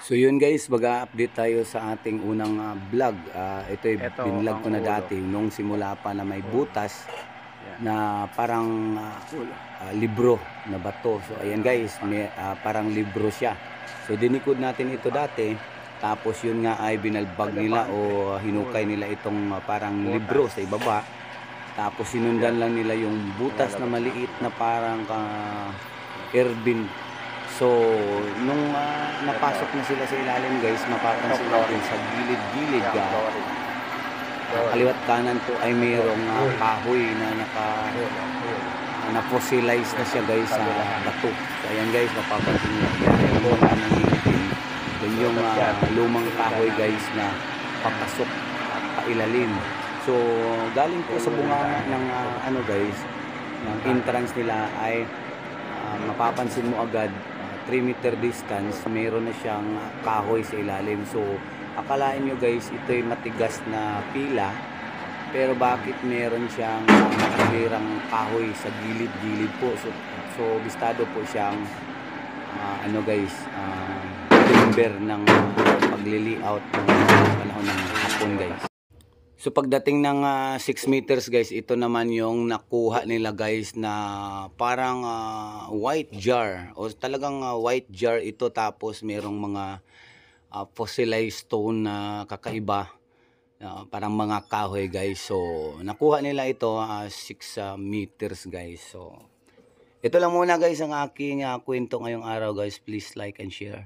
So yun guys, mag-update tayo sa ating unang vlog. Ito binlog ko na ulo. dati nung simula pa na may butas na parang libro na bato. So ayan guys, may, parang libro siya. So dinikod natin ito dati. Tapos yun nga ay binalbag nila o hinukay nila itong parang libro sa ibaba. Tapos sinundan lang nila yung butas na maliit na parang Ervin. So, nung napasok na sila sa ilalim guys, mapapansin natin sa gilid-gilid kaliwat kanan po ay mayroong kahoy na na-fossilize na siya guys sa bato. So, ayan guys, mapapansin nyo. Yan yung lumang kahoy guys na papasok at pailalim. So, galing po sa bunganga ng ano guys, ng entrance nila ay mapapansin mo agad 3 meter distance mayroon na siyang kahoy sa ilalim. So akalain nyo guys ito'y matigas na pila, pero bakit meron siyang nakahirang kahoy sa gilid-gilid po. So bistado po siyang ano guys, timber ng pagli-layout ng panahon ng hapon guys. So pagdating ng 6 meters guys, ito naman yung nakuha nila guys na parang white jar o talagang white jar ito, tapos merong mga fossilized stone na kakaiba, parang mga kahoy guys. So nakuha nila ito 6 meters guys. So ito lang muna guys ang aking kwento ngayong araw guys. Please like and share.